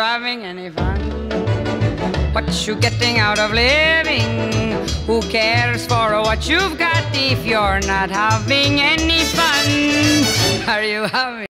having any fun? What you getting out of living? Who cares for what you've got if you're not having any fun? Are you having